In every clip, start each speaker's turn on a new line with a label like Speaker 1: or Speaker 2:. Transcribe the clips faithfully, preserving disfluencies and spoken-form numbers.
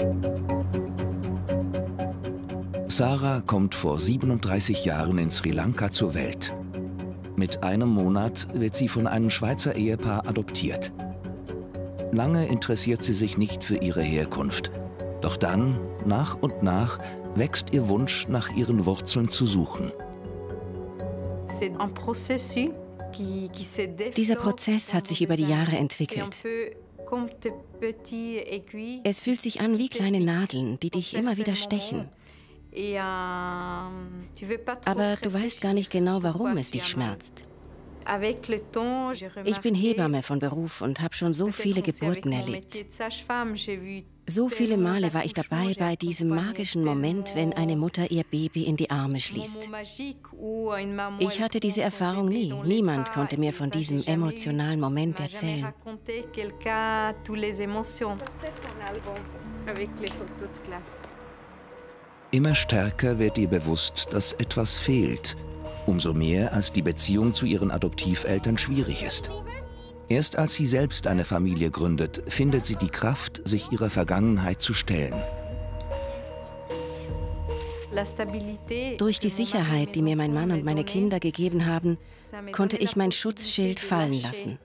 Speaker 1: Sarah kommt vor siebenunddreißig Jahren in Sri Lanka zur Welt. Mit einem Monat wird sie von einem Schweizer Ehepaar adoptiert. Lange interessiert sie sich nicht für ihre Herkunft. Doch dann, nach und nach, wächst ihr Wunsch, nach ihren Wurzeln zu suchen.
Speaker 2: Dieser Prozess hat sich über die Jahre entwickelt. Es fühlt sich an wie kleine Nadeln, die dich immer wieder stechen. Aber du weißt gar nicht genau, warum es dich schmerzt. Ich bin Hebamme von Beruf und habe schon so viele Geburten erlebt. So viele Male war ich dabei bei diesem magischen Moment, wenn eine Mutter ihr Baby in die Arme schließt. Ich hatte diese Erfahrung nie. Niemand konnte mir von diesem emotionalen Moment erzählen.
Speaker 1: Immer stärker wird ihr bewusst, dass etwas fehlt. Umso mehr, als die Beziehung zu ihren Adoptiveltern schwierig ist. Erst als sie selbst eine Familie gründet, findet sie die Kraft, sich ihrer Vergangenheit zu stellen.
Speaker 2: Durch die Sicherheit, die mir mein Mann und meine Kinder gegeben haben, konnte ich mein Schutzschild fallen lassen.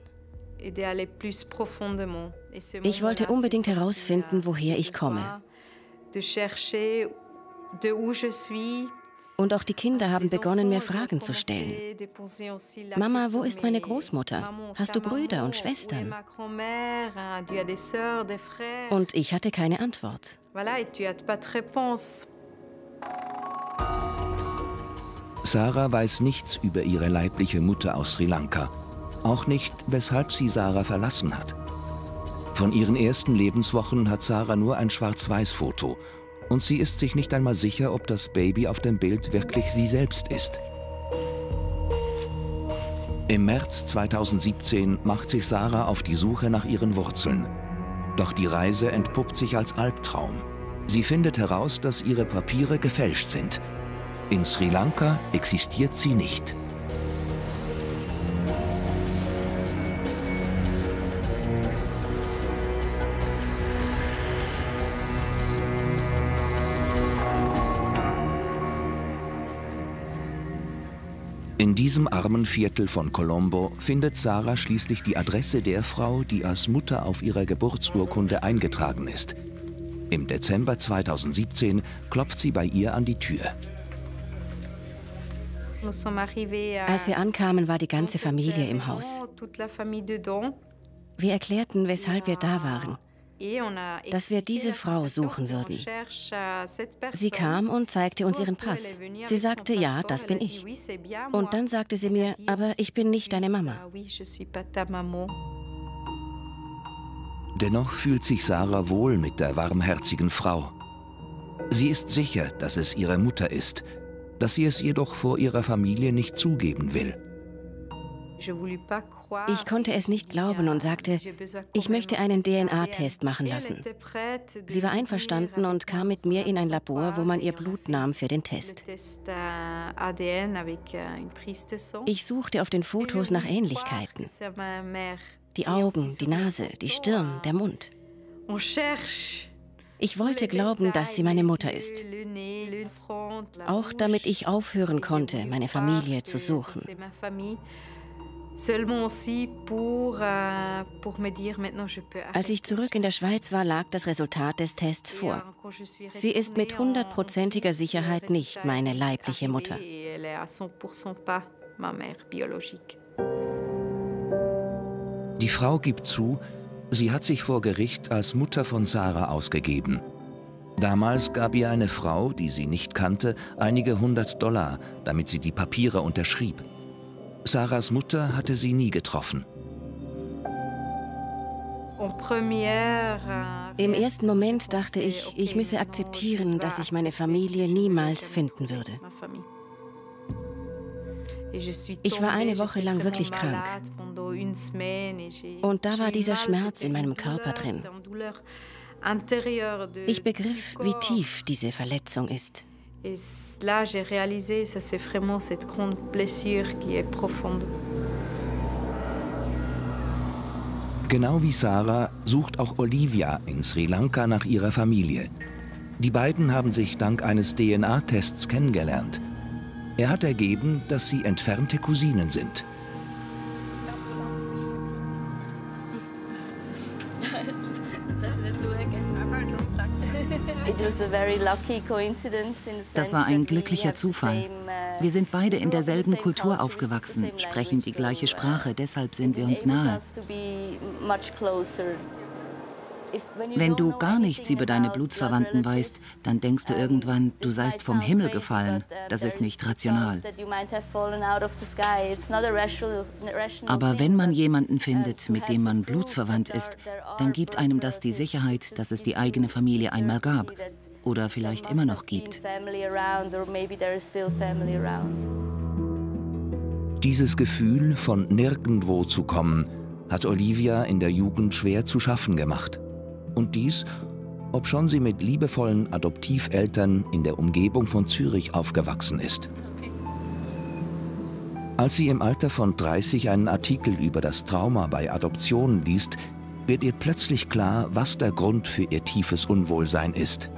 Speaker 2: Ich wollte unbedingt herausfinden, woher ich komme. Und auch die Kinder haben begonnen, mir Fragen zu stellen. Mama, wo ist meine Großmutter? Hast du Brüder und Schwestern? Und ich hatte keine Antwort.
Speaker 1: Sarah weiß nichts über ihre leibliche Mutter aus Sri Lanka. Auch nicht, weshalb sie Sarah verlassen hat. Von ihren ersten Lebenswochen hat Sarah nur ein Schwarz-Weiß-Foto. Und sie ist sich nicht einmal sicher, ob das Baby auf dem Bild wirklich sie selbst ist. Im März zweitausendsiebzehn macht sich Sarah auf die Suche nach ihren Wurzeln. Doch die Reise entpuppt sich als Albtraum. Sie findet heraus, dass ihre Papiere gefälscht sind. In Sri Lanka existiert sie nicht. In diesem armen Viertel von Colombo findet Sarah schließlich die Adresse der Frau, die als Mutter auf ihrer Geburtsurkunde eingetragen ist. Im Dezember zweitausendsiebzehn klopft sie bei ihr an die Tür.
Speaker 2: Als wir ankamen, war die ganze Familie im Haus. Wir erklärten, weshalb wir da waren. Dass wir diese Frau suchen würden. Sie kam und zeigte uns ihren Pass. Sie sagte, ja, das bin ich. Und dann sagte sie mir, aber ich bin nicht deine Mama.
Speaker 1: Dennoch fühlt sich Sarah wohl mit der warmherzigen Frau. Sie ist sicher, dass es ihre Mutter ist, dass sie es jedoch vor ihrer Familie nicht zugeben will.
Speaker 2: Ich konnte es nicht glauben und sagte, ich möchte einen D N A-Test machen lassen. Sie war einverstanden und kam mit mir in ein Labor, wo man ihr Blut nahm für den Test. Ich suchte auf den Fotos nach Ähnlichkeiten. Die Augen, die Nase, die Stirn, der Mund. Ich wollte glauben, dass sie meine Mutter ist. Auch damit ich aufhören konnte, meine Familie zu suchen. Als ich zurück in der Schweiz war, lag das Resultat des Tests vor. Sie ist mit hundertprozentiger Sicherheit nicht meine leibliche Mutter.
Speaker 1: Die Frau gibt zu, sie hat sich vor Gericht als Mutter von Sarah ausgegeben. Damals gab ihr eine Frau, die sie nicht kannte, einige hundert Dollar, damit sie die Papiere unterschrieb. Sarahs Mutter hatte sie nie getroffen.
Speaker 2: Im ersten Moment dachte ich, ich müsse akzeptieren, dass ich meine Familie niemals finden würde. Ich war eine Woche lang wirklich krank. Und da war dieser Schmerz in meinem Körper drin. Ich begriff, wie tief diese Verletzung ist.
Speaker 3: Et là, j'ai réalisé, ça c'est vraiment cette grande blessure qui est profonde.
Speaker 1: Genau wie Sarah sucht auch Olivia in Sri Lanka nach ihrer Familie. Die beiden haben sich dank eines D N A-Tests kennengelernt. Er hat ergeben, dass sie entfernte Cousinen sind.
Speaker 4: Das war ein glücklicher Zufall. Wir sind beide in derselben Kultur aufgewachsen, sprechen die gleiche Sprache, deshalb sind wir uns nahe. Wenn du gar nichts über deine Blutsverwandten weißt, dann denkst du irgendwann, du seist vom Himmel gefallen. Das ist nicht rational. Aber wenn man jemanden findet, mit dem man blutsverwandt ist, dann gibt einem das die Sicherheit, dass es die eigene Familie einmal gab oder vielleicht immer noch gibt.
Speaker 1: Dieses Gefühl, von nirgendwo zu kommen, hat Olivia in der Jugend schwer zu schaffen gemacht. Und dies, obschon sie mit liebevollen Adoptiveltern in der Umgebung von Zürich aufgewachsen ist. Als sie im Alter von dreißig einen Artikel über das Trauma bei Adoptionen liest, wird ihr plötzlich klar, was der Grund für ihr tiefes Unwohlsein ist.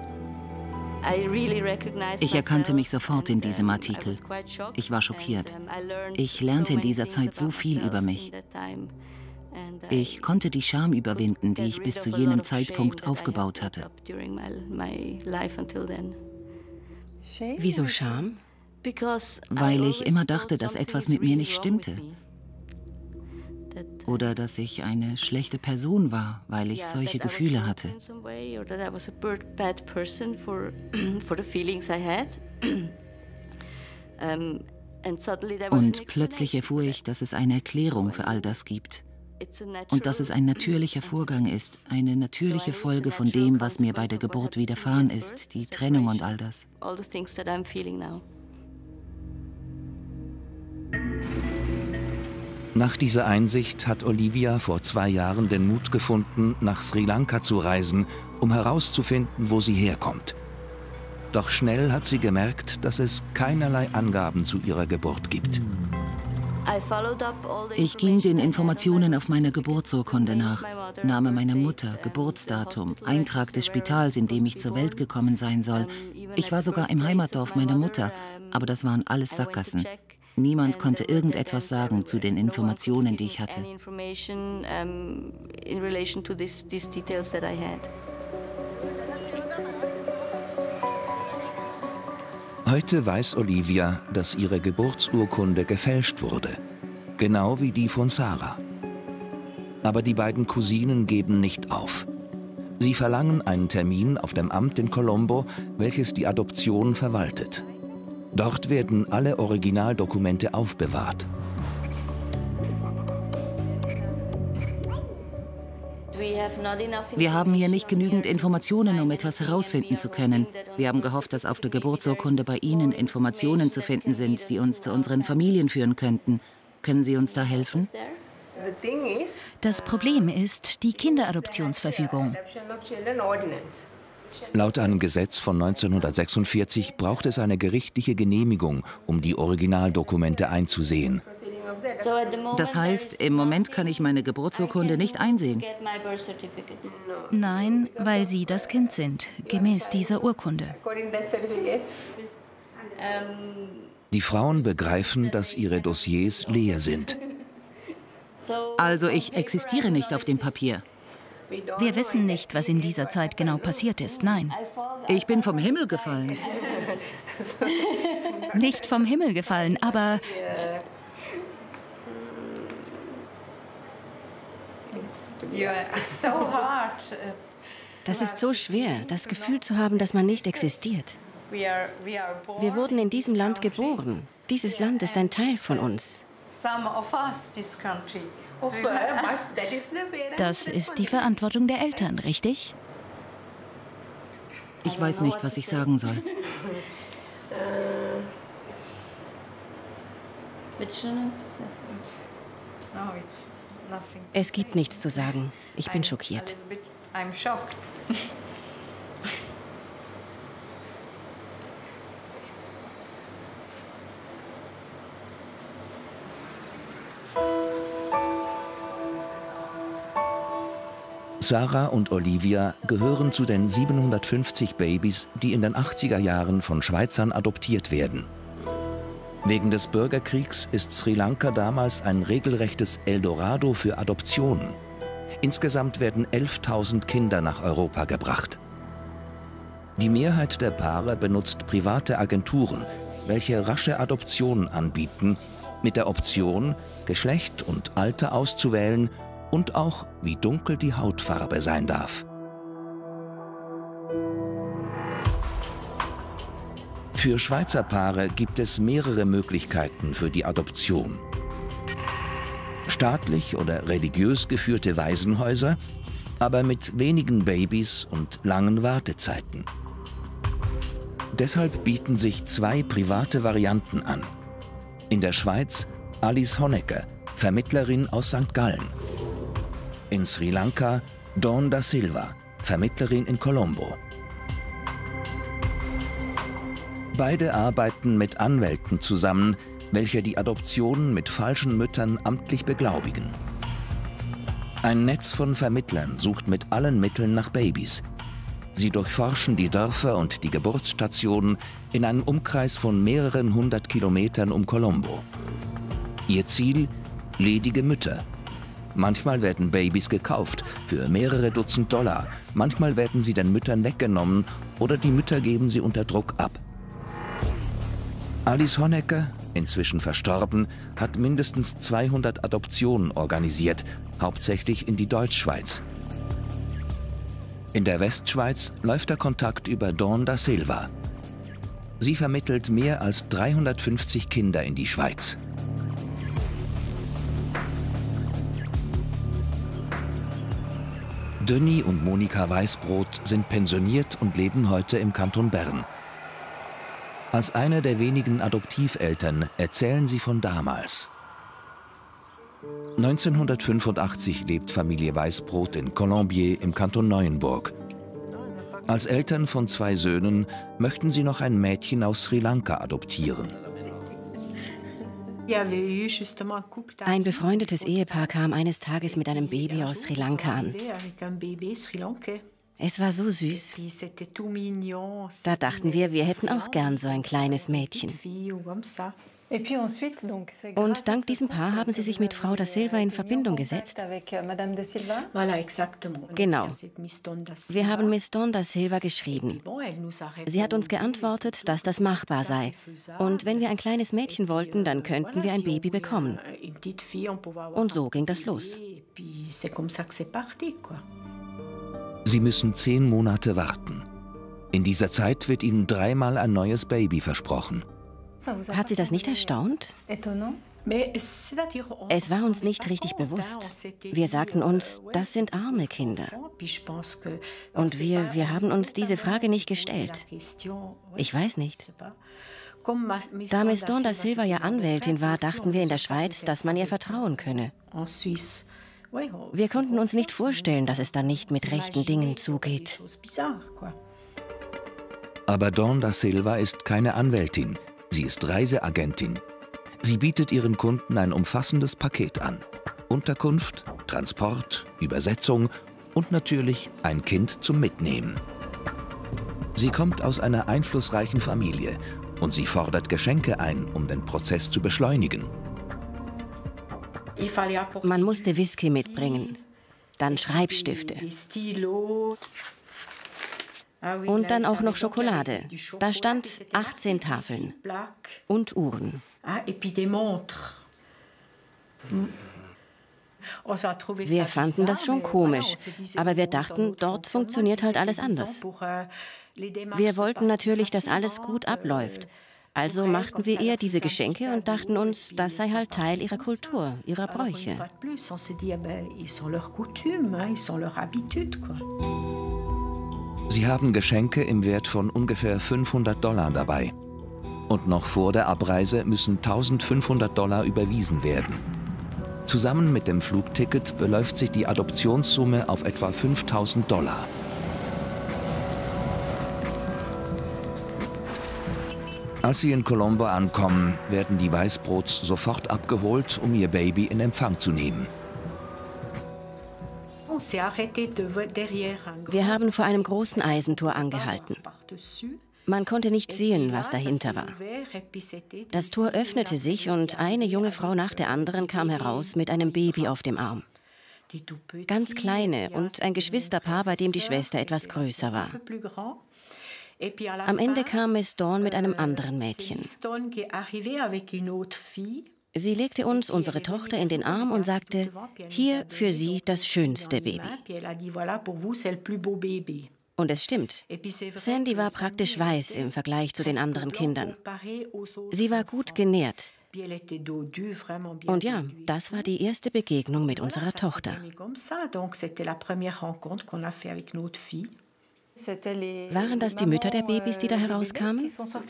Speaker 4: Ich erkannte mich sofort in diesem Artikel. Ich war schockiert. Ich lernte in dieser Zeit so viel über mich. Ich konnte die Scham überwinden, die ich bis zu jenem Zeitpunkt aufgebaut hatte.
Speaker 2: Wieso Scham?
Speaker 4: Weil ich immer dachte, dass etwas mit mir nicht stimmte. Oder dass ich eine schlechte Person war, weil ich solche Gefühle hatte. Und plötzlich erfuhr ich, dass es eine Erklärung für all das gibt. Und dass es ein natürlicher Vorgang ist, eine natürliche Folge von dem, was mir bei der Geburt widerfahren ist, die Trennung und all das.
Speaker 1: Nach dieser Einsicht hat Olivia vor zwei Jahren den Mut gefunden, nach Sri Lanka zu reisen, um herauszufinden, wo sie herkommt. Doch schnell hat sie gemerkt, dass es keinerlei Angaben zu ihrer Geburt gibt.
Speaker 4: Ich ging den Informationen auf meiner Geburtsurkunde nach. Name meiner Mutter, Geburtsdatum, Eintrag des Spitals, in dem ich zur Welt gekommen sein soll. Ich war sogar im Heimatdorf meiner Mutter, aber das waren alles Sackgassen. Niemand konnte irgendetwas sagen zu den Informationen, die ich hatte.
Speaker 1: Heute weiß Olivia, dass ihre Geburtsurkunde gefälscht wurde, genau wie die von Sarah. Aber die beiden Cousinen geben nicht auf. Sie verlangen einen Termin auf dem Amt in Colombo, welches die Adoption verwaltet. Dort werden alle Originaldokumente aufbewahrt.
Speaker 4: Wir haben hier nicht genügend Informationen, um etwas herausfinden zu können. Wir haben gehofft, dass auf der Geburtsurkunde bei Ihnen Informationen zu finden sind, die uns zu unseren Familien führen könnten. Können Sie uns da helfen?
Speaker 5: Das Problem ist die Kinderadoptionsverfügung.
Speaker 1: Laut einem Gesetz von neunzehnhundertsechsundvierzig braucht es eine gerichtliche Genehmigung, um die Originaldokumente einzusehen.
Speaker 4: Das heißt, im Moment kann ich meine Geburtsurkunde nicht einsehen.
Speaker 5: Nein, weil Sie das Kind sind, gemäß dieser Urkunde.
Speaker 1: Die Frauen begreifen, dass ihre Dossiers leer sind.
Speaker 4: Also ich existiere nicht auf dem Papier.
Speaker 5: Wir wissen nicht, was in dieser Zeit genau passiert ist, nein.
Speaker 4: Ich bin vom Himmel gefallen.
Speaker 5: Nicht vom Himmel gefallen, aber...
Speaker 2: Das ist so schwer, das Gefühl zu haben, dass man nicht existiert. Wir wurden in diesem Land geboren. Dieses Land ist ein Teil von uns.
Speaker 5: Das ist die Verantwortung der Eltern, richtig?
Speaker 4: Ich weiß nicht, was ich sagen soll.
Speaker 2: Es gibt nichts zu sagen. Ich bin schockiert.
Speaker 1: Sarah und Olivia gehören zu den siebenhundertfünfzig Babys, die in den achtziger Jahren von Schweizern adoptiert werden. Wegen des Bürgerkriegs ist Sri Lanka damals ein regelrechtes Eldorado für Adoptionen. Insgesamt werden elftausend Kinder nach Europa gebracht. Die Mehrheit der Paare benutzt private Agenturen, welche rasche Adoptionen anbieten, mit der Option, Geschlecht und Alter auszuwählen und auch, wie dunkel die Hautfarbe sein darf. Für Schweizer Paare gibt es mehrere Möglichkeiten für die Adoption. Staatlich oder religiös geführte Waisenhäuser, aber mit wenigen Babys und langen Wartezeiten. Deshalb bieten sich zwei private Varianten an. In der Schweiz Alice Honecker, Vermittlerin aus Sankt Gallen. In Sri Lanka Dawn da Silva, Vermittlerin in Colombo. Beide arbeiten mit Anwälten zusammen, welche die Adoptionen mit falschen Müttern amtlich beglaubigen. Ein Netz von Vermittlern sucht mit allen Mitteln nach Babys. Sie durchforschen die Dörfer und die Geburtsstationen in einem Umkreis von mehreren hundert Kilometern um Colombo. Ihr Ziel? Ledige Mütter. Manchmal werden Babys gekauft für mehrere Dutzend Dollar, manchmal werden sie den Müttern weggenommen oder die Mütter geben sie unter Druck ab. Alice Honecker, inzwischen verstorben, hat mindestens zweihundert Adoptionen organisiert, hauptsächlich in die Deutschschweiz. In der Westschweiz läuft der Kontakt über Dawn da Silva. Sie vermittelt mehr als dreihundertfünfzig Kinder in die Schweiz. Dönny und Monika Weißbrot sind pensioniert und leben heute im Kanton Bern. Als eine der wenigen Adoptiveltern erzählen sie von damals. neunzehnhundertfünfundachtzig lebt Familie Weißbrot in Colombier im Kanton Neuenburg. Als Eltern von zwei Söhnen möchten sie noch ein Mädchen aus Sri Lanka adoptieren.
Speaker 2: Ein befreundetes Ehepaar kam eines Tages mit einem Baby aus Sri Lanka an. Es war so süß. Da dachten wir, wir hätten auch gern so ein kleines Mädchen. Und dank diesem Paar haben sie sich mit Frau da Silva in Verbindung gesetzt. Genau. Wir haben Miss Dawn da Silva geschrieben. Sie hat uns geantwortet, dass das machbar sei. Und wenn wir ein kleines Mädchen wollten, dann könnten wir ein Baby bekommen. Und so ging das los.
Speaker 1: Sie müssen zehn Monate warten. In dieser Zeit wird ihnen dreimal ein neues Baby versprochen.
Speaker 2: Hat Sie das nicht erstaunt? Es war uns nicht richtig bewusst. Wir sagten uns, das sind arme Kinder. Und wir, wir haben uns diese Frage nicht gestellt. Ich weiß nicht. Da Miss Dawn da Silva ja Anwältin war, dachten wir in der Schweiz, dass man ihr vertrauen könne. Wir konnten uns nicht vorstellen, dass es dann nicht mit rechten Dingen zugeht.
Speaker 1: Aber Dawn da Silva ist keine Anwältin. Sie ist Reiseagentin. Sie bietet ihren Kunden ein umfassendes Paket an. Unterkunft, Transport, Übersetzung und natürlich ein Kind zum Mitnehmen. Sie kommt aus einer einflussreichen Familie und sie fordert Geschenke ein, um den Prozess zu beschleunigen.
Speaker 2: Man musste Whisky mitbringen, dann Schreibstifte. Und dann auch noch Schokolade. Da stand achtzehn Tafeln und Uhren. Wir fanden das schon komisch, aber wir dachten, dort funktioniert halt alles anders. Wir wollten natürlich, dass alles gut abläuft. Also machten wir ihr diese Geschenke und dachten uns, das sei halt Teil ihrer Kultur, ihrer Bräuche.
Speaker 1: Sie haben Geschenke im Wert von ungefähr fünfhundert Dollar dabei. Und noch vor der Abreise müssen eintausendfünfhundert Dollar überwiesen werden. Zusammen mit dem Flugticket beläuft sich die Adoptionssumme auf etwa fünftausend Dollar. Als sie in Colombo ankommen, werden die Weißbrots sofort abgeholt, um ihr Baby in Empfang zu nehmen.
Speaker 2: Wir haben vor einem großen Eisentor angehalten. Man konnte nicht sehen, was dahinter war. Das Tor öffnete sich und eine junge Frau nach der anderen kam heraus mit einem Baby auf dem Arm. Ganz kleine und ein Geschwisterpaar, bei dem die Schwester etwas größer war. Am Ende kam Miss Dawn mit einem anderen Mädchen. Sie legte uns unsere Tochter in den Arm und sagte, hier für Sie das schönste Baby. Und es stimmt. Sandy war praktisch weiß im Vergleich zu den anderen Kindern. Sie war gut genährt. Und ja, das war die erste Begegnung mit unserer Tochter. Waren das die Mütter der Babys, die da herauskamen?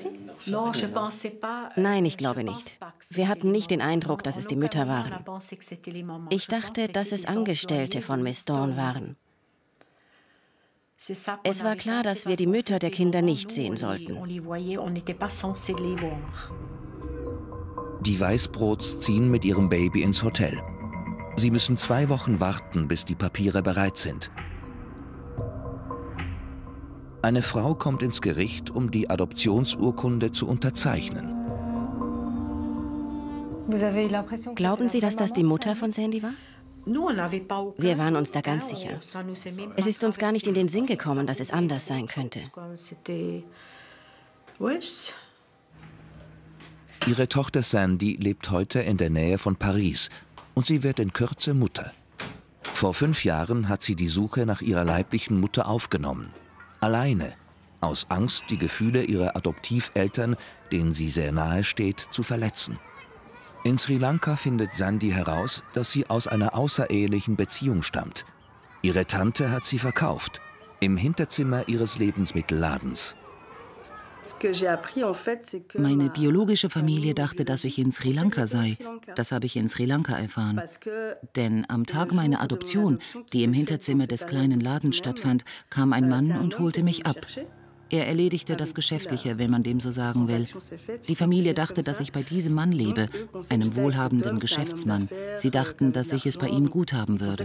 Speaker 2: Nein, ich glaube nicht. Wir hatten nicht den Eindruck, dass es die Mütter waren. Ich dachte, dass es Angestellte von Miss Dawn waren. Es war klar, dass wir die Mütter der Kinder nicht sehen sollten.
Speaker 1: Die Weißbrots ziehen mit ihrem Baby ins Hotel. Sie müssen zwei Wochen warten, bis die Papiere bereit sind. Eine Frau kommt ins Gericht, um die Adoptionsurkunde zu unterzeichnen.
Speaker 2: Glauben Sie, dass das die Mutter von Sandy war? Wir waren uns da ganz sicher. Es ist uns gar nicht in den Sinn gekommen, dass es anders sein könnte.
Speaker 1: Ihre Tochter Sandy lebt heute in der Nähe von Paris und sie wird in Kürze Mutter. Vor fünf Jahren hat sie die Suche nach ihrer leiblichen Mutter aufgenommen. Alleine, aus Angst, die Gefühle ihrer Adoptiveltern, denen sie sehr nahe steht, zu verletzen. In Sri Lanka findet Sandy heraus, dass sie aus einer außerehelichen Beziehung stammt. Ihre Tante hat sie verkauft, im Hinterzimmer ihres Lebensmittelladens.
Speaker 4: Meine biologische Familie dachte, dass ich in Sri Lanka sei. Das habe ich in Sri Lanka erfahren. Denn am Tag meiner Adoption, die im Hinterzimmer des kleinen Ladens stattfand, kam ein Mann und holte mich ab. Er erledigte das Geschäftliche, wenn man dem so sagen will. Die Familie dachte, dass ich bei diesem Mann lebe, einem wohlhabenden Geschäftsmann. Sie dachten, dass ich es bei ihm gut haben würde.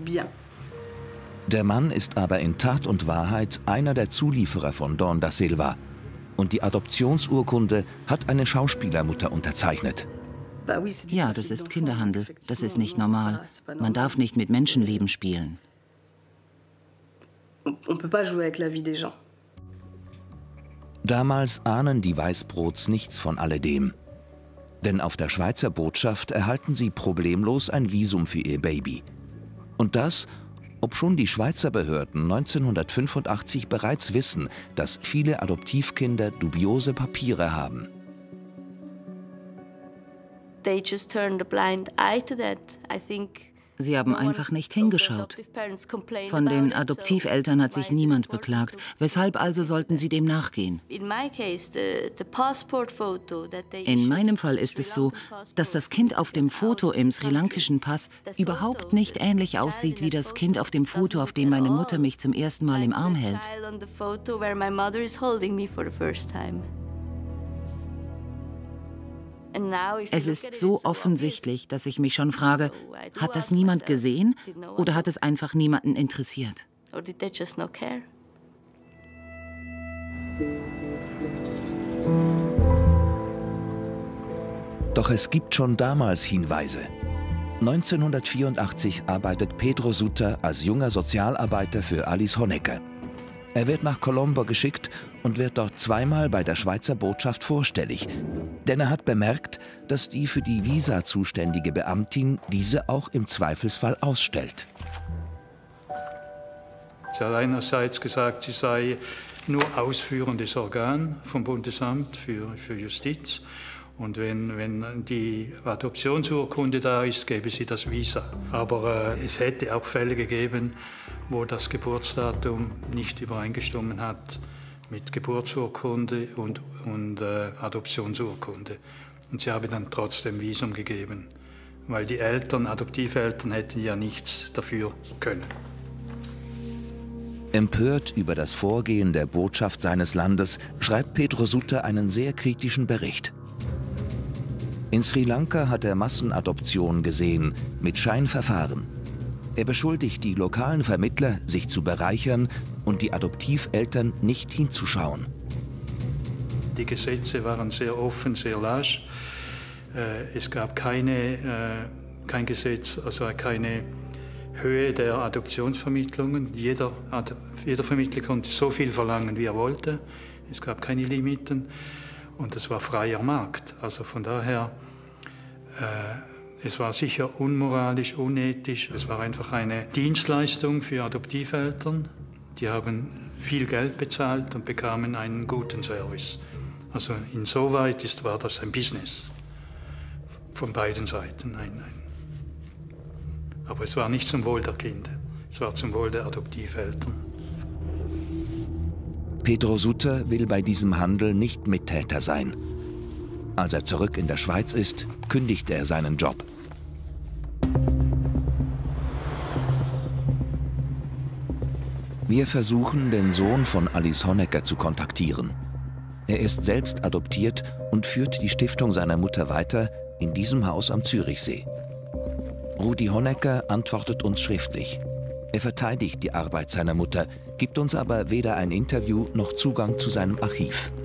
Speaker 1: Der Mann ist aber in Tat und Wahrheit einer der Zulieferer von Dawn da Silva. Und die Adoptionsurkunde hat eine Schauspielermutter unterzeichnet.
Speaker 4: Ja, das ist Kinderhandel. Das ist nicht normal. Man darf nicht mit Menschenleben spielen.
Speaker 1: Damals ahnen die Weißbrots nichts von alledem. Denn auf der Schweizer Botschaft erhalten sie problemlos ein Visum für ihr Baby. Und das, obschon die Schweizer Behörden neunzehnhundertfünfundachtzig bereits wissen, dass viele Adoptivkinder dubiose Papiere haben.
Speaker 6: They just turned a blind eye to that, I think.
Speaker 4: Sie haben einfach nicht hingeschaut. Von den Adoptiveltern hat sich niemand beklagt. Weshalb also sollten sie dem nachgehen? In meinem Fall ist es so, dass das Kind auf dem Foto im sri-lankischen Pass überhaupt nicht ähnlich aussieht wie das Kind auf dem Foto, auf dem meine Mutter mich zum ersten Mal im Arm hält. Es ist so offensichtlich, dass ich mich schon frage, hat das niemand gesehen oder hat es einfach niemanden interessiert?
Speaker 1: Doch es gibt schon damals Hinweise. neunzehnhundertvierundachtzig arbeitet Pedro Sutter als junger Sozialarbeiter für Alice Honecker. Er wird nach Colombo geschickt und wird dort zweimal bei der Schweizer Botschaft vorstellig. Denn er hat bemerkt, dass die für die Visa zuständige Beamtin diese auch im Zweifelsfall ausstellt.
Speaker 7: Sie hat einerseits gesagt, sie sei nur ausführendes Organ vom Bundesamt für, für Justiz. Und wenn, wenn die Adoptionsurkunde da ist, gäbe sie das Visa. Aber äh, es hätte auch Fälle gegeben, wo das Geburtsdatum nicht übereingestimmt hat mit Geburtsurkunde und, und äh, Adoptionsurkunde. Und sie haben dann trotzdem Visum gegeben, weil die Eltern, Adoptiveltern, hätten ja nichts dafür können.
Speaker 1: Empört über das Vorgehen der Botschaft seines Landes schreibt Pedro Sutter einen sehr kritischen Bericht. In Sri Lanka hat er Massenadoptionen gesehen, mit Scheinverfahren. Er beschuldigt die lokalen Vermittler, sich zu bereichern und die Adoptiveltern nicht hinzuschauen.
Speaker 7: Die Gesetze waren sehr offen, sehr lasch. Es gab keine, kein Gesetz, also keine Höhe der Adoptionsvermittlungen. Jeder, jeder Vermittler konnte so viel verlangen, wie er wollte. Es gab keine Limiten und es war freier Markt. Also von daher, äh, es war sicher unmoralisch, unethisch. Es war einfach eine Dienstleistung für Adoptiveltern. Die haben viel Geld bezahlt und bekamen einen guten Service. Also insoweit ist, war das ein Business von beiden Seiten. Nein, nein. Aber es war nicht zum Wohl der Kinder, es war zum Wohl der Adoptiveltern.
Speaker 1: Pedro Sutter will bei diesem Handel nicht Mittäter sein. Als er zurück in der Schweiz ist, kündigt er seinen Job. Wir versuchen, den Sohn von Alice Honecker zu kontaktieren. Er ist selbst adoptiert und führt die Stiftung seiner Mutter weiter in diesem Haus am Zürichsee. Rudi Honecker antwortet uns schriftlich. Er verteidigt die Arbeit seiner Mutter, gibt uns aber weder ein Interview noch Zugang zu seinem Archiv.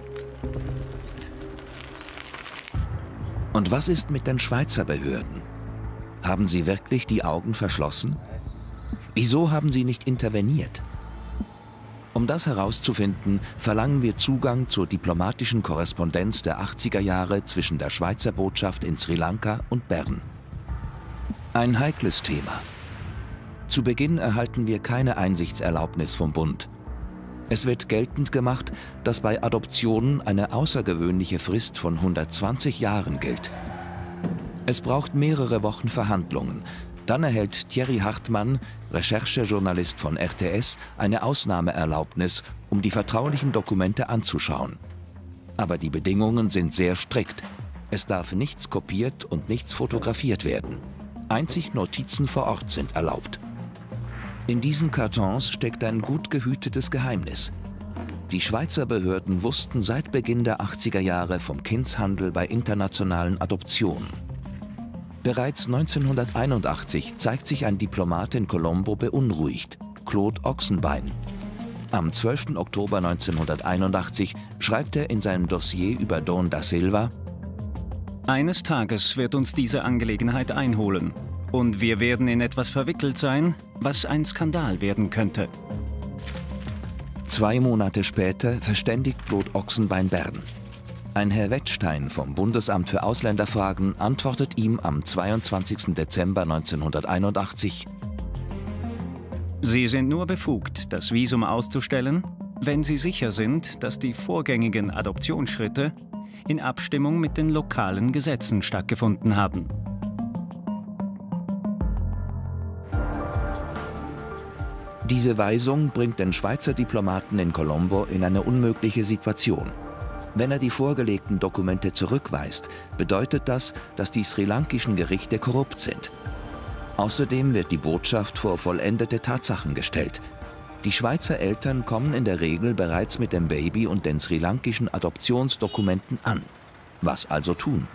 Speaker 1: Und was ist mit den Schweizer Behörden? Haben sie wirklich die Augen verschlossen? Wieso haben sie nicht interveniert? Um das herauszufinden, verlangen wir Zugang zur diplomatischen Korrespondenz der achtziger Jahre zwischen der Schweizer Botschaft in Sri Lanka und Bern. Ein heikles Thema. Zu Beginn erhalten wir keine Einsichtserlaubnis vom Bund. Es wird geltend gemacht, dass bei Adoptionen eine außergewöhnliche Frist von hundertzwanzig Jahren gilt. Es braucht mehrere Wochen Verhandlungen. Dann erhält Thierry Hartmann, Recherchejournalist von R T S, eine Ausnahmeerlaubnis, um die vertraulichen Dokumente anzuschauen. Aber die Bedingungen sind sehr strikt. Es darf nichts kopiert und nichts fotografiert werden. Einzig Notizen vor Ort sind erlaubt. In diesen Kartons steckt ein gut gehütetes Geheimnis. Die Schweizer Behörden wussten seit Beginn der achtziger Jahre vom Kindshandel bei internationalen Adoptionen. Bereits neunzehnhunderteinundachtzig zeigt sich ein Diplomat in Colombo beunruhigt, Claude Ochsenbein. Am zwölften Oktober neunzehnhunderteinundachtzig schreibt er in seinem Dossier über Don da Silva:
Speaker 8: Eines Tages wird uns diese Angelegenheit einholen und wir werden in etwas verwickelt sein, was ein Skandal werden könnte.
Speaker 1: Zwei Monate später verständigt Claude Ochsenbein Bern. Ein Herr Wettstein vom Bundesamt für Ausländerfragen antwortet ihm am zweiundzwanzigsten Dezember neunzehnhunderteinundachtzig:
Speaker 8: Sie sind nur befugt, das Visum auszustellen, wenn Sie sicher sind, dass die vorgängigen Adoptionsschritte in Abstimmung mit den lokalen Gesetzen stattgefunden haben.
Speaker 1: Diese Weisung bringt den Schweizer Diplomaten in Colombo in eine unmögliche Situation. Wenn er die vorgelegten Dokumente zurückweist, bedeutet das, dass die srilankischen Gerichte korrupt sind. Außerdem wird die Botschaft vor vollendete Tatsachen gestellt. Die Schweizer Eltern kommen in der Regel bereits mit dem Baby und den srilankischen Adoptionsdokumenten an. Was also tun?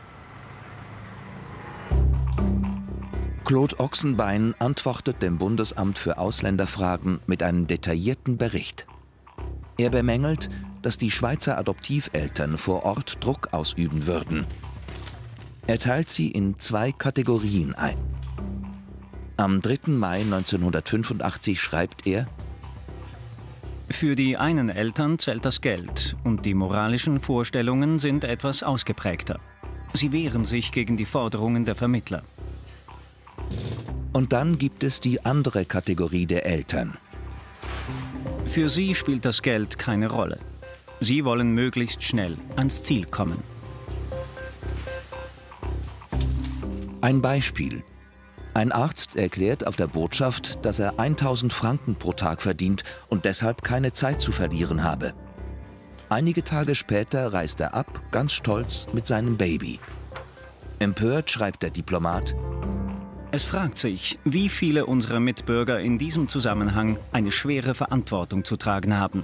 Speaker 1: Claude Ochsenbein antwortet dem Bundesamt für Ausländerfragen mit einem detaillierten Bericht. Er bemängelt, dass die Schweizer Adoptiveltern vor Ort Druck ausüben würden. Er teilt sie in zwei Kategorien ein. Am dritten Mai neunzehnhundertfünfundachtzig schreibt er:
Speaker 8: Für die einen Eltern zählt das Geld und die moralischen Vorstellungen sind etwas ausgeprägter. Sie wehren sich gegen die Forderungen der Vermittler.
Speaker 1: Und dann gibt es die andere Kategorie der Eltern.
Speaker 8: Für sie spielt das Geld keine Rolle. Sie wollen möglichst schnell ans Ziel kommen.
Speaker 1: Ein Beispiel. Ein Arzt erklärt auf der Botschaft, dass er tausend Franken pro Tag verdient und deshalb keine Zeit zu verlieren habe. Einige Tage später reist er ab, ganz stolz, mit seinem Baby. Empört schreibt der Diplomat:
Speaker 8: Es fragt sich, wie viele unserer Mitbürger in diesem Zusammenhang eine schwere Verantwortung zu tragen haben.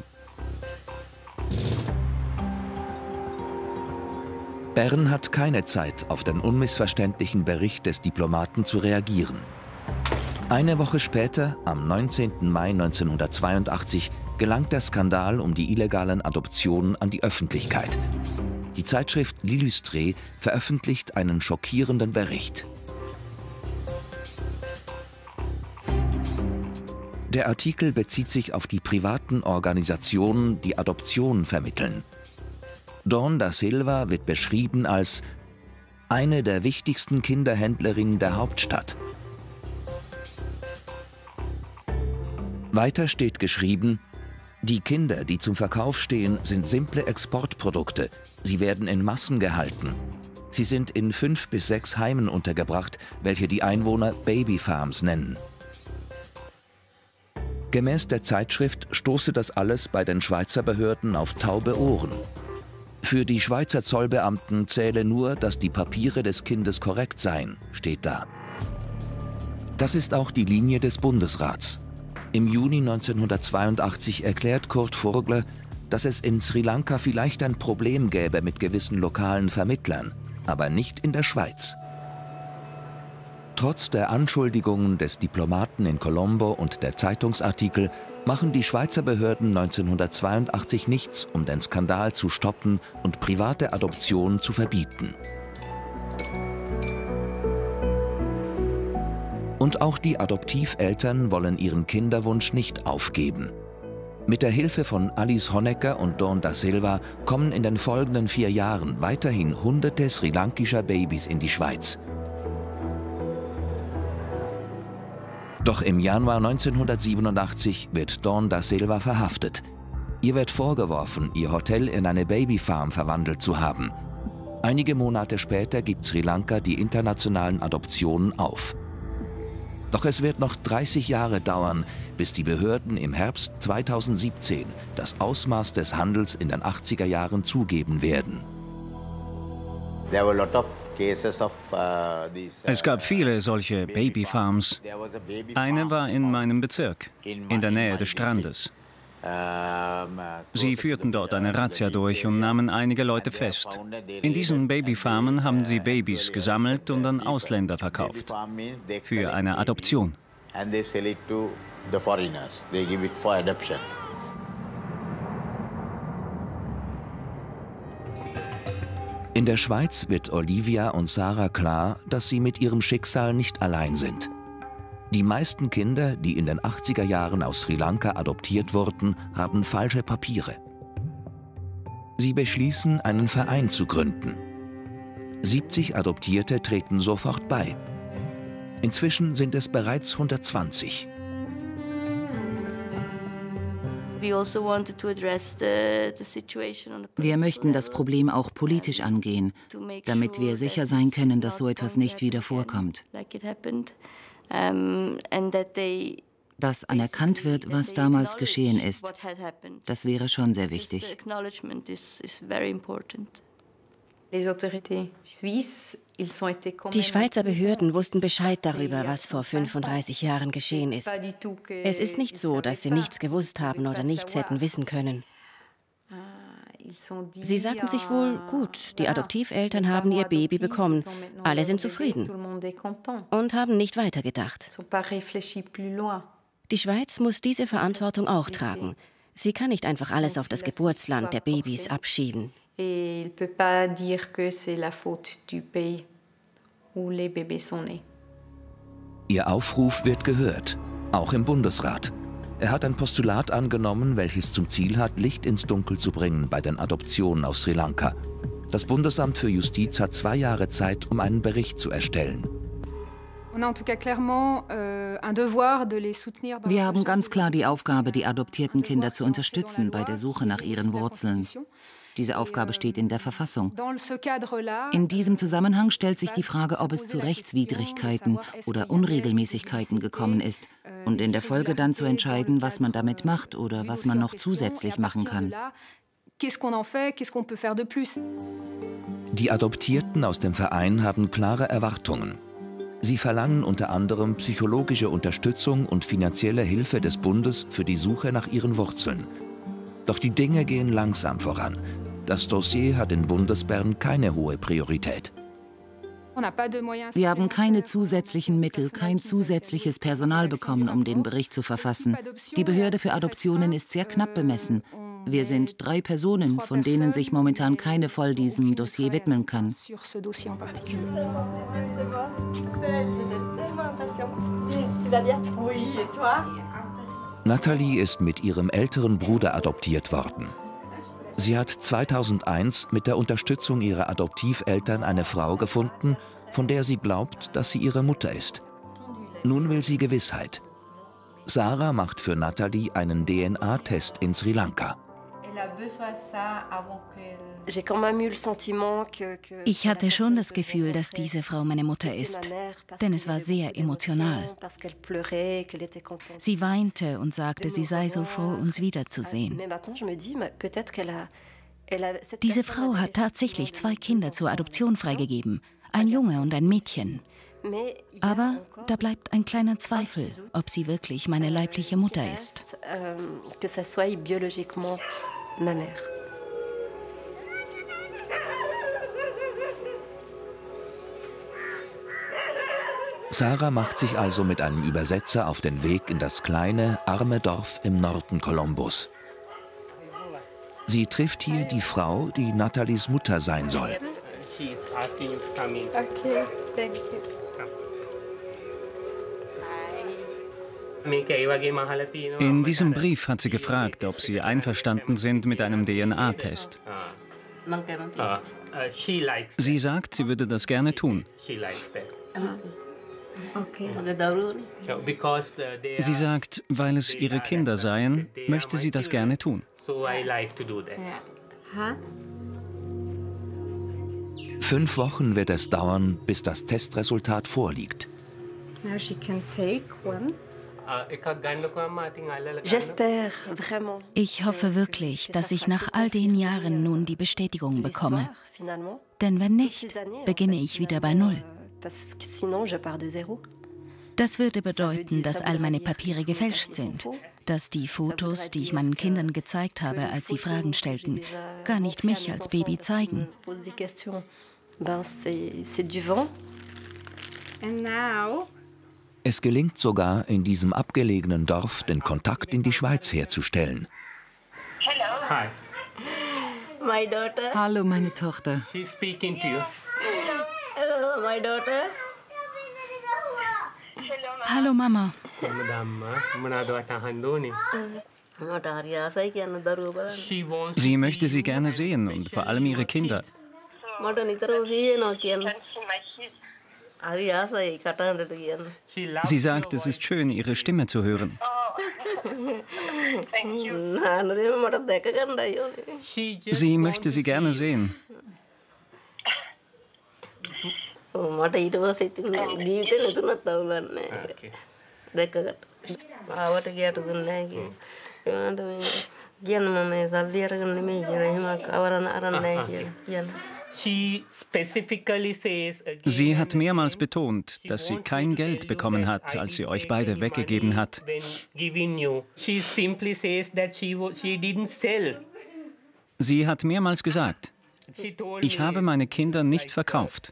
Speaker 1: Bern hat keine Zeit, auf den unmissverständlichen Bericht des Diplomaten zu reagieren. Eine Woche später, am neunzehnten Mai neunzehnhundertzweiundachtzig, gelangt der Skandal um die illegalen Adoptionen an die Öffentlichkeit. Die Zeitschrift L'Illustré veröffentlicht einen schockierenden Bericht. Der Artikel bezieht sich auf die privaten Organisationen, die Adoption vermitteln. Dawn da Silva wird beschrieben als eine der wichtigsten Kinderhändlerinnen der Hauptstadt. Weiter steht geschrieben: Die Kinder, die zum Verkauf stehen, sind simple Exportprodukte. Sie werden in Massen gehalten. Sie sind in fünf bis sechs Heimen untergebracht, welche die Einwohner Babyfarms nennen. Gemäß der Zeitschrift stoße das alles bei den Schweizer Behörden auf taube Ohren. Für die Schweizer Zollbeamten zähle nur, dass die Papiere des Kindes korrekt seien, steht da. Das ist auch die Linie des Bundesrats. Im Juni neunzehnhundertzweiundachtzig erklärt Kurt Furgler, dass es in Sri Lanka vielleicht ein Problem gäbe mit gewissen lokalen Vermittlern, aber nicht in der Schweiz. Trotz der Anschuldigungen des Diplomaten in Colombo und der Zeitungsartikel machen die Schweizer Behörden neunzehnhundertzweiundachtzig nichts, um den Skandal zu stoppen und private Adoptionen zu verbieten. Und auch die Adoptiveltern wollen ihren Kinderwunsch nicht aufgeben. Mit der Hilfe von Alice Honecker und Dawn da Silva kommen in den folgenden vier Jahren weiterhin hunderte sri-lankischer Babys in die Schweiz. Doch im Januar neunzehnhundertsiebenundachtzig wird Dawn da Silva verhaftet. Ihr wird vorgeworfen, ihr Hotel in eine Babyfarm verwandelt zu haben. Einige Monate später gibt Sri Lanka die internationalen Adoptionen auf. Doch es wird noch dreißig Jahre dauern, bis die Behörden im Herbst zweitausendsiebzehn das Ausmaß des Handels in den achtziger Jahren zugeben werden.
Speaker 8: Es gab viele solche Babyfarms. Eine war in meinem Bezirk, in der Nähe des Strandes. Sie führten dort eine Razzia durch und nahmen einige Leute fest. In diesen Babyfarmen haben sie Babys gesammelt und an Ausländer verkauft. Für eine Adoption.
Speaker 1: In der Schweiz wird Olivia und Sarah klar, dass sie mit ihrem Schicksal nicht allein sind. Die meisten Kinder, die in den achtziger Jahren aus Sri Lanka adoptiert wurden, haben falsche Papiere. Sie beschließen, einen Verein zu gründen. siebzig Adoptierte treten sofort bei. Inzwischen sind es bereits hundertzwanzig.
Speaker 4: Wir möchten das Problem auch politisch angehen, damit wir sicher sein können, dass so etwas nicht wieder vorkommt. Dass anerkannt wird, was damals geschehen ist, das wäre schon sehr wichtig.
Speaker 2: Die Schweizer Behörden wussten Bescheid darüber, was vor fünfunddreißig Jahren geschehen ist. Es ist nicht so, dass sie nichts gewusst haben oder nichts hätten wissen können. Sie sagten sich wohl, gut, die Adoptiveltern haben ihr Baby bekommen, alle sind zufrieden und haben nicht weitergedacht. Die Schweiz muss diese Verantwortung auch tragen. Sie kann nicht einfach alles auf das Geburtsland der Babys abschieben. Ihr
Speaker 1: Aufruf wird gehört, auch im Bundesrat. Er hat ein Postulat angenommen, welches zum Ziel hat, Licht ins Dunkel zu bringen bei den Adoptionen aus Sri Lanka. Das Bundesamt für Justiz hat zwei Jahre Zeit, um einen Bericht zu erstellen.
Speaker 4: Wir haben ganz klar die Aufgabe, die adoptierten Kinder zu unterstützen bei der Suche nach ihren Wurzeln. Diese Aufgabe steht in der Verfassung. In diesem Zusammenhang stellt sich die Frage, ob es zu Rechtswidrigkeiten oder Unregelmäßigkeiten gekommen ist und in der Folge dann zu entscheiden, was man damit macht oder was man noch zusätzlich machen kann.
Speaker 1: Die Adoptierten aus dem Verein haben klare Erwartungen. Sie verlangen unter anderem psychologische Unterstützung und finanzielle Hilfe des Bundes für die Suche nach ihren Wurzeln. Doch die Dinge gehen langsam voran. Das Dossier hat in Bundesbern keine hohe Priorität.
Speaker 4: Wir haben keine zusätzlichen Mittel, kein zusätzliches Personal bekommen, um den Bericht zu verfassen. Die Behörde für Adoptionen ist sehr knapp bemessen. Wir sind drei Personen, von denen sich momentan keine voll diesem Dossier widmen kann.
Speaker 1: Nathalie ist mit ihrem älteren Bruder adoptiert worden. Sie hat zweitausendeins mit der Unterstützung ihrer Adoptiveltern eine Frau gefunden, von der sie glaubt, dass sie ihre Mutter ist. Nun will sie Gewissheit. Sarah macht für Nathalie einen D N A-Test in Sri Lanka.
Speaker 2: Ich hatte schon das Gefühl, dass diese Frau meine Mutter ist, denn es war sehr emotional. Sie weinte und sagte, sie sei so froh, uns wiederzusehen. Diese Frau hat tatsächlich zwei Kinder zur Adoption freigegeben, ein Junge und ein Mädchen. Aber da bleibt ein kleiner Zweifel, ob sie wirklich meine leibliche Mutter ist.
Speaker 1: Sarah macht sich also mit einem Übersetzer auf den Weg in das kleine, arme Dorf im Norden Kolumbus. Sie trifft hier die Frau, die Nathalies Mutter sein soll.
Speaker 3: Okay, thank you.
Speaker 8: In diesem Brief hat sie gefragt, ob sie einverstanden sind mit einem D N A-Test. Sie sagt, sie würde das gerne tun. Sie sagt, weil es ihre Kinder seien, möchte sie das gerne tun.
Speaker 1: Fünf Wochen wird es dauern, bis das Testresultat vorliegt.
Speaker 3: Now she can take one.
Speaker 2: Ich hoffe wirklich, dass ich nach all den Jahren nun die Bestätigung bekomme. Denn wenn nicht, beginne ich wieder bei Null. Das würde bedeuten, dass all meine Papiere gefälscht sind, dass die Fotos, die ich meinen Kindern gezeigt habe, als sie Fragen stellten, gar nicht mich als Baby zeigen.
Speaker 3: And now
Speaker 1: Es gelingt sogar, in diesem abgelegenen Dorf den Kontakt in die Schweiz herzustellen.
Speaker 8: Hi.
Speaker 6: My daughter.
Speaker 4: Hallo, meine Tochter.
Speaker 8: She's speaking to you.
Speaker 6: Hello, my daughter.
Speaker 2: Hallo Mama.
Speaker 8: Sie möchte sie gerne sehen und vor allem ihre Kinder. Sie sagt, es ist schön, ihre Stimme zu hören. Sie möchte sie gerne sehen. Sie hat mehrmals betont, dass sie kein Geld bekommen hat, als sie euch beide weggegeben hat. Sie hat mehrmals gesagt, ich habe meine Kinder nicht verkauft.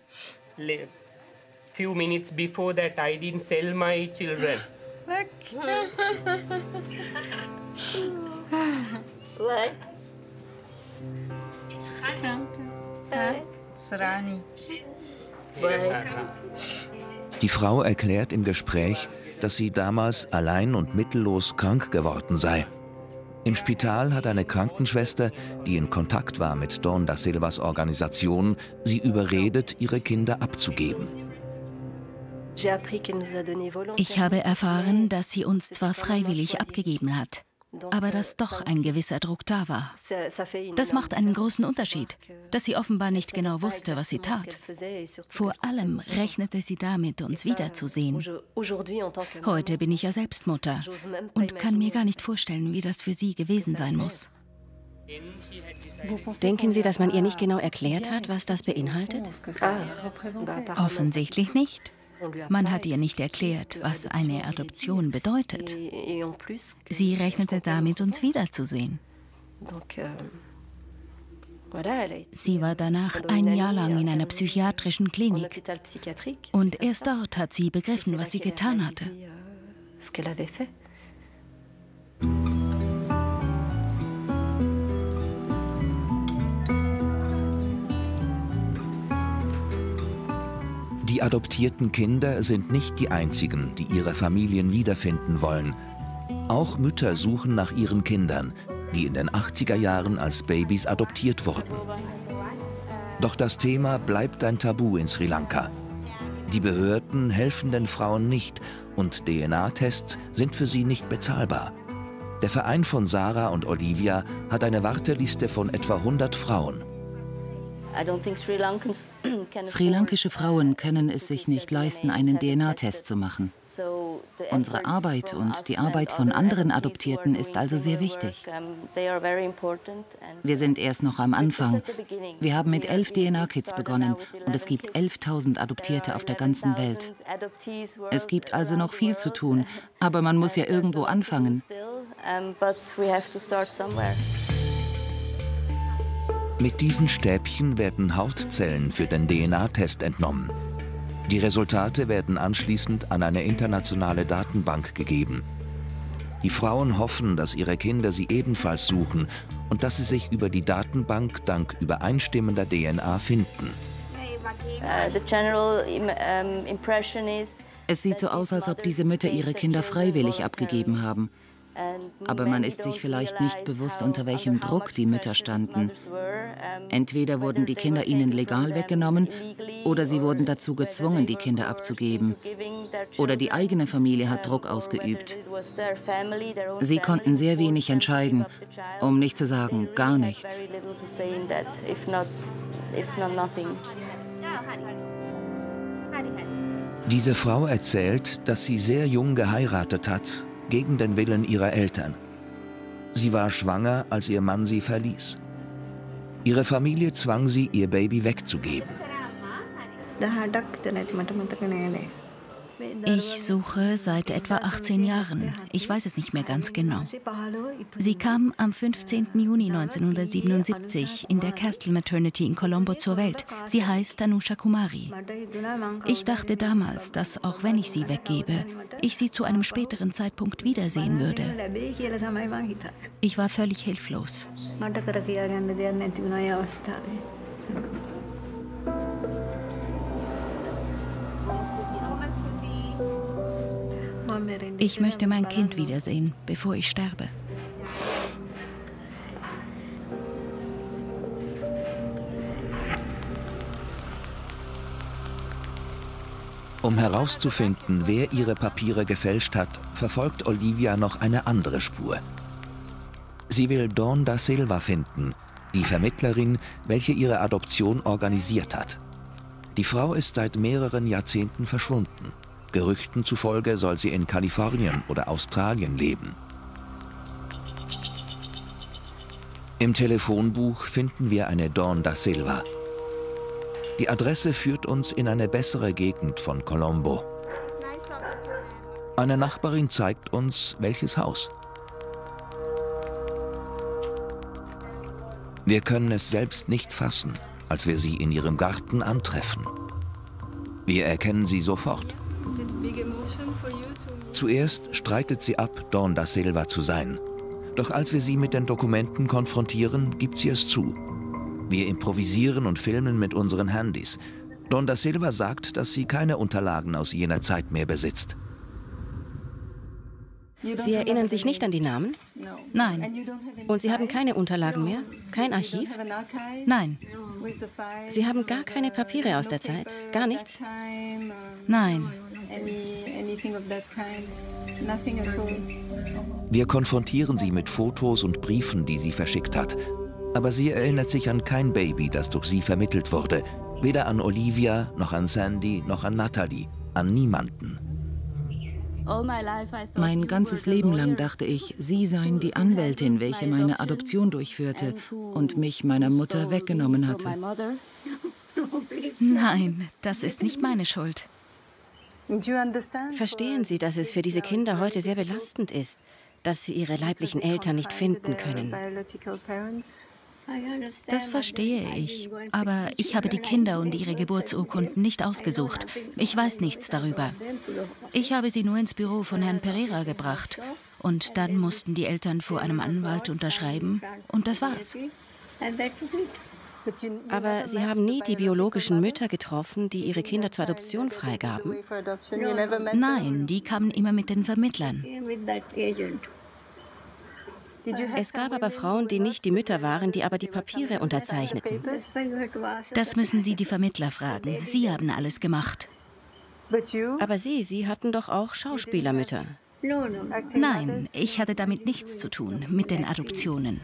Speaker 1: Die Frau erklärt im Gespräch, dass sie damals allein und mittellos krank geworden sei. Im Spital hat eine Krankenschwester, die in Kontakt war mit Don da Silvas Organisation, sie überredet, ihre Kinder abzugeben.
Speaker 2: Ich habe erfahren, dass sie uns zwar freiwillig abgegeben hat, aber dass doch ein gewisser Druck da war. Das macht einen großen Unterschied, dass sie offenbar nicht genau wusste, was sie tat. Vor allem rechnete sie damit, uns wiederzusehen. Heute bin ich ja selbst Mutter und kann mir gar nicht vorstellen, wie das für sie gewesen sein muss. Denken Sie, dass man ihr nicht genau erklärt hat, was das beinhaltet? Offensichtlich nicht. Man hat ihr nicht erklärt, was eine Adoption bedeutet. Sie rechnete damit, uns wiederzusehen.
Speaker 5: Sie war danach ein Jahr lang in einer psychiatrischen Klinik. Und erst dort hat sie begriffen, was sie getan hatte.
Speaker 1: Die adoptierten Kinder sind nicht die einzigen, die ihre Familien wiederfinden wollen. Auch Mütter suchen nach ihren Kindern, die in den achtziger Jahren als Babys adoptiert wurden. Doch das Thema bleibt ein Tabu in Sri Lanka. Die Behörden helfen den Frauen nicht und D N A-Tests sind für sie nicht bezahlbar. Der Verein von Sarah und Olivia hat eine Warteliste von etwa hundert Frauen.
Speaker 4: Sri-lankische Frauen können es sich nicht leisten, einen D N A-Test zu machen. Unsere Arbeit und die Arbeit von anderen Adoptierten ist also sehr wichtig. Wir sind erst noch am Anfang. Wir haben mit elf D N A-Kits begonnen und es gibt elftausend Adoptierte auf der ganzen Welt. Es gibt also noch viel zu tun, aber man muss ja irgendwo anfangen.
Speaker 1: Mit diesen Stäbchen werden Hautzellen für den D N A-Test entnommen. Die Resultate werden anschließend an eine internationale Datenbank gegeben. Die Frauen hoffen, dass ihre Kinder sie ebenfalls suchen und dass sie sich über die Datenbank dank übereinstimmender D N A finden.
Speaker 4: Es sieht so aus, als ob diese Mütter ihre Kinder freiwillig abgegeben haben. Aber man ist sich vielleicht nicht bewusst, unter welchem Druck die Mütter standen. Entweder wurden die Kinder ihnen legal weggenommen oder sie wurden dazu gezwungen, die Kinder abzugeben. Oder die eigene Familie hat Druck ausgeübt. Sie konnten sehr wenig entscheiden, um nicht zu sagen gar nichts.
Speaker 1: Diese Frau erzählt, dass sie sehr jung geheiratet hat, gegen den Willen ihrer Eltern. Sie war schwanger, als ihr Mann sie verließ. Ihre Familie zwang sie, ihr Baby wegzugeben.
Speaker 5: Ich suche seit etwa achtzehn Jahren. Ich weiß es nicht mehr ganz genau. Sie kam am fünfzehnten Juni neunzehnhundertsiebenundsiebzig in der Castle Maternity in Colombo zur Welt. Sie heißt Tanusha Kumari. Ich dachte damals, dass auch wenn ich sie weggebe, ich sie zu einem späteren Zeitpunkt wiedersehen würde. Ich war völlig hilflos. Ich möchte mein Kind wiedersehen, bevor ich sterbe.
Speaker 1: Um herauszufinden, wer ihre Papiere gefälscht hat, verfolgt Olivia noch eine andere Spur. Sie will Dawn da Silva finden, die Vermittlerin, welche ihre Adoption organisiert hat. Die Frau ist seit mehreren Jahrzehnten verschwunden. Gerüchten zufolge soll sie in Kalifornien oder Australien leben. Im Telefonbuch finden wir eine Dawn da Silva. Die Adresse führt uns in eine bessere Gegend von Colombo. Eine Nachbarin zeigt uns, welches Haus. Wir können es selbst nicht fassen, als wir sie in ihrem Garten antreffen. Wir erkennen sie sofort. Zuerst streitet sie ab, Dawn da Silva zu sein. Doch als wir sie mit den Dokumenten konfrontieren, gibt sie es zu. Wir improvisieren und filmen mit unseren Handys. Dawn da Silva sagt, dass sie keine Unterlagen aus jener Zeit mehr besitzt.
Speaker 2: Sie erinnern sich nicht an die Namen?
Speaker 5: Nein.
Speaker 2: Und Sie haben keine Unterlagen mehr? Kein Archiv?
Speaker 5: Nein.
Speaker 2: Sie haben gar keine Papiere aus der Zeit? Gar nichts?
Speaker 5: Nein.
Speaker 1: Wir konfrontieren sie mit Fotos und Briefen, die sie verschickt hat. Aber sie erinnert sich an kein Baby, das durch sie vermittelt wurde. Weder an Olivia, noch an Sandy, noch an Natalie. An niemanden.
Speaker 4: Mein ganzes Leben lang dachte ich, Sie seien die Anwältin, welche meine Adoption durchführte und mich meiner Mutter weggenommen hatte.
Speaker 5: Nein, das ist nicht meine Schuld.
Speaker 2: Verstehen Sie, dass es für diese Kinder heute sehr belastend ist, dass sie ihre leiblichen Eltern nicht finden können?
Speaker 5: Das verstehe ich. Aber ich habe die Kinder und ihre Geburtsurkunden nicht ausgesucht. Ich weiß nichts darüber. Ich habe sie nur ins Büro von Herrn Pereira gebracht. Und dann mussten die Eltern vor einem Anwalt unterschreiben. Und das war's.
Speaker 2: Aber Sie haben nie die biologischen Mütter getroffen, die ihre Kinder zur Adoption freigaben?
Speaker 5: Nein, die kamen immer mit den Vermittlern.
Speaker 2: Es gab aber Frauen, die nicht die Mütter waren, die aber die Papiere unterzeichneten.
Speaker 5: Das müssen Sie die Vermittler fragen. Sie haben alles gemacht.
Speaker 2: Aber Sie, Sie hatten doch auch Schauspielermütter.
Speaker 5: Nein, ich hatte damit nichts zu tun, mit den Adoptionen.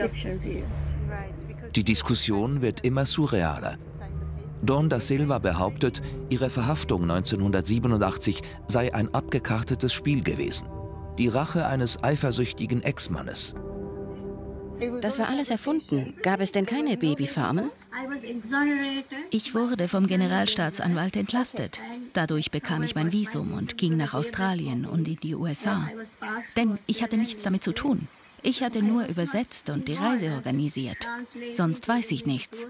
Speaker 1: Die Diskussion wird immer surrealer. Dawn da Silva behauptet, ihre Verhaftung neunzehnhundertsiebenundachtzig sei ein abgekartetes Spiel gewesen. Die Rache eines eifersüchtigen Ex-Mannes.
Speaker 2: Das war alles erfunden. Gab es denn keine Babyfarmen?
Speaker 5: Ich wurde vom Generalstaatsanwalt entlastet. Dadurch bekam ich mein Visum und ging nach Australien und in die U S A. Denn ich hatte nichts damit zu tun. Ich hatte nur übersetzt und die Reise organisiert. Sonst weiß ich nichts.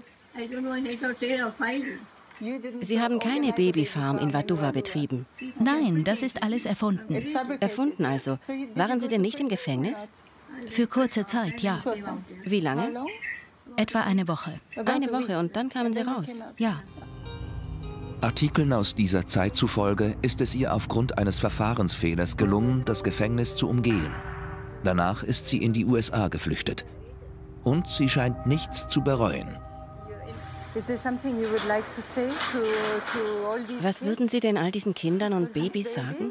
Speaker 2: Sie haben keine Babyfarm in Vaduva betrieben?
Speaker 5: Nein, das ist alles erfunden.
Speaker 2: Erfunden also. Waren Sie denn nicht im Gefängnis?
Speaker 5: Für kurze Zeit, ja.
Speaker 2: Wie lange?
Speaker 5: Etwa eine Woche.
Speaker 2: Eine Woche und dann kamen Sie raus?
Speaker 5: Ja.
Speaker 1: Artikeln aus dieser Zeit zufolge ist es ihr aufgrund eines Verfahrensfehlers gelungen, das Gefängnis zu umgehen. Danach ist sie in die U S A geflüchtet. Und sie scheint nichts zu bereuen.
Speaker 2: Was würden Sie denn all diesen Kindern und Babys sagen?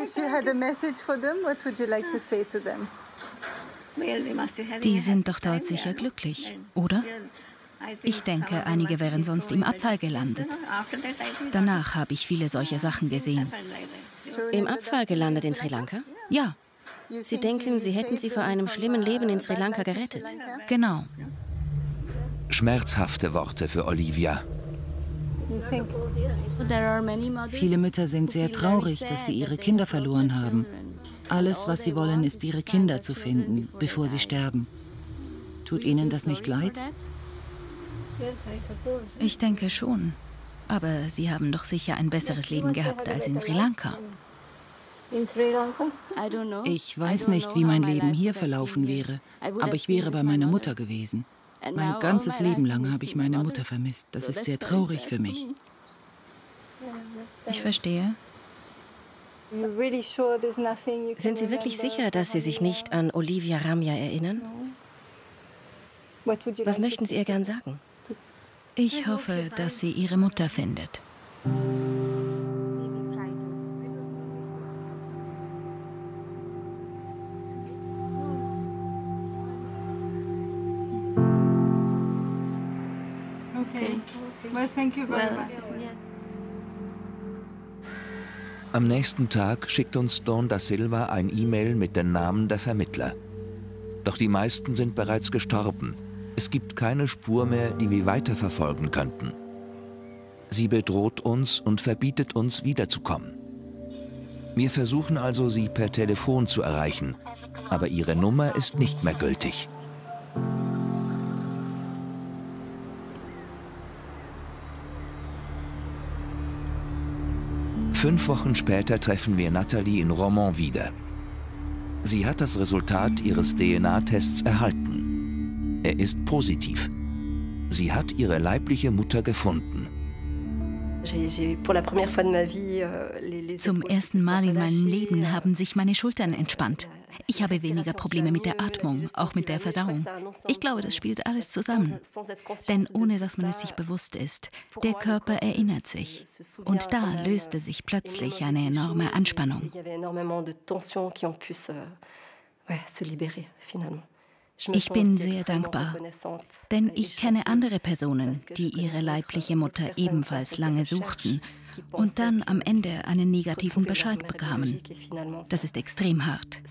Speaker 5: Die sind doch dort sicher glücklich, oder? Ich denke, einige wären sonst im Abfall gelandet. Danach habe ich viele solche Sachen gesehen.
Speaker 2: Im Abfall gelandet in Sri Lanka?
Speaker 5: Ja.
Speaker 2: Sie denken, Sie hätten sie vor einem schlimmen Leben in Sri Lanka gerettet?
Speaker 5: Genau.
Speaker 1: Schmerzhafte Worte für Olivia.
Speaker 4: Viele Mütter sind sehr traurig, dass sie ihre Kinder verloren haben. Alles, was sie wollen, ist, ihre Kinder zu finden, bevor sie sterben. Tut Ihnen das nicht leid?
Speaker 5: Ich denke schon. Aber Sie haben doch sicher ein besseres Leben gehabt als in Sri Lanka.
Speaker 4: Ich weiß nicht, wie mein Leben hier verlaufen wäre, aber ich wäre bei meiner Mutter gewesen. Mein ganzes Leben lang habe ich meine Mutter vermisst. Das ist sehr traurig für mich.
Speaker 5: Ich verstehe.
Speaker 2: Sind Sie wirklich sicher, dass Sie sich nicht an Olivia Ramya erinnern? Was möchten Sie ihr gern sagen?
Speaker 5: Ich hoffe, dass sie ihre Mutter findet.
Speaker 3: Okay. Well, thank you very much.
Speaker 1: Am nächsten Tag schickt uns Dawn da Silva ein E-Mail mit den Namen der Vermittler. Doch die meisten sind bereits gestorben. Es gibt keine Spur mehr, die wir weiterverfolgen könnten. Sie bedroht uns und verbietet uns, wiederzukommen. Wir versuchen also, sie per Telefon zu erreichen, aber ihre Nummer ist nicht mehr gültig. Fünf Wochen später treffen wir Nathalie in Romont wieder. Sie hat das Resultat ihres D N A-Tests erhalten. Er ist positiv. Sie hat ihre leibliche Mutter gefunden.
Speaker 5: Zum ersten Mal in meinem Leben haben sich meine Schultern entspannt. Ich habe weniger Probleme mit der Atmung, auch mit der Verdauung. Ich glaube, das spielt alles zusammen. Denn ohne dass man es sich bewusst ist, der Körper erinnert sich. Und da löste sich plötzlich eine enorme Anspannung. Ich bin sehr dankbar, denn ich kenne andere Personen, die ihre leibliche Mutter ebenfalls lange suchten und dann am Ende einen negativen Bescheid bekamen. Das ist extrem hart.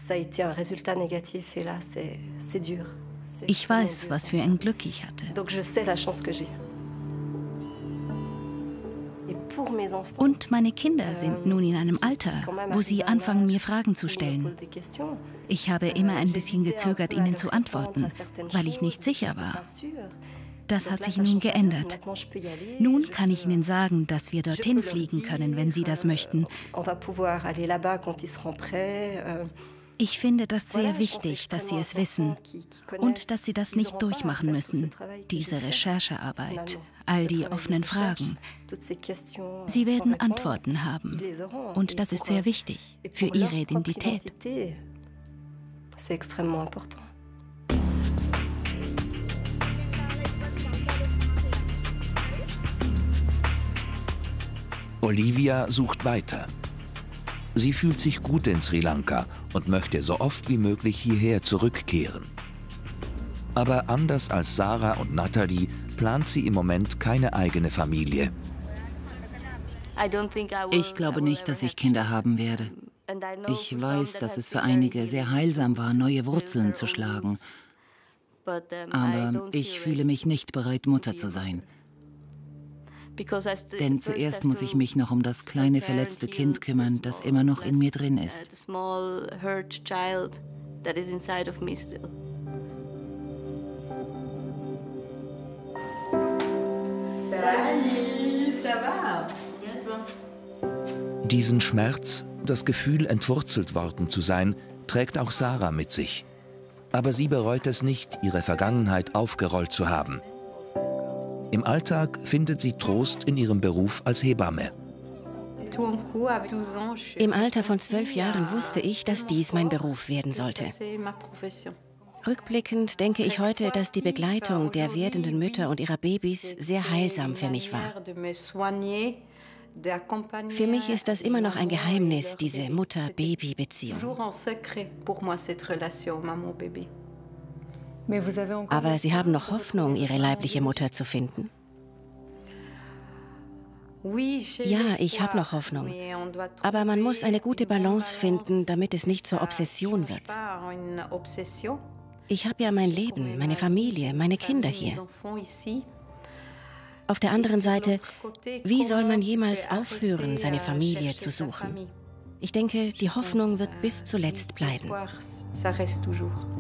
Speaker 5: Ich weiß, was für ein Glück ich hatte. Und meine Kinder sind nun in einem Alter, wo sie anfangen, mir Fragen zu stellen. Ich habe immer ein bisschen gezögert, ihnen zu antworten, weil ich nicht sicher war. Das hat sich nun geändert. Nun kann ich Ihnen sagen, dass wir dorthin fliegen können, wenn Sie das möchten. Ich finde das sehr wichtig, dass Sie es wissen und dass Sie das nicht durchmachen müssen, diese Recherchearbeit, all die offenen Fragen. Sie werden Antworten haben und das ist sehr wichtig für Ihre Identität.
Speaker 3: C'est extrêmement important.
Speaker 1: Olivia sucht weiter. Sie fühlt sich gut in Sri Lanka und möchte so oft wie möglich hierher zurückkehren. Aber anders als Sarah und Natalie plant sie im Moment keine eigene Familie.
Speaker 4: Ich glaube nicht, dass ich Kinder haben werde. Ich weiß, dass es für einige sehr heilsam war, neue Wurzeln zu schlagen. Aber ich fühle mich nicht bereit, Mutter zu sein. Denn zuerst muss ich mich noch um das kleine verletzte Kind kümmern, das immer noch in mir drin ist.
Speaker 1: Diesen Schmerz, das Gefühl, entwurzelt worden zu sein, trägt auch Sarah mit sich. Aber sie bereut es nicht, ihre Vergangenheit aufgerollt zu haben. Im Alltag findet sie Trost in ihrem Beruf als Hebamme.
Speaker 2: Im Alter von zwölf Jahren wusste ich, dass dies mein Beruf werden sollte. Rückblickend denke ich heute, dass die Begleitung der werdenden Mütter und ihrer Babys sehr heilsam für mich war. Für mich ist das immer noch ein Geheimnis, diese Mutter-Baby-Beziehung. Aber Sie haben noch Hoffnung, Ihre leibliche Mutter zu finden? Ja, ich habe noch Hoffnung. Aber man muss eine gute Balance finden, damit es nicht zur Obsession wird. Ich habe ja mein Leben, meine Familie, meine Kinder hier. Auf der anderen Seite, wie soll man jemals aufhören, seine Familie zu suchen? Ich denke, die Hoffnung wird bis zuletzt bleiben.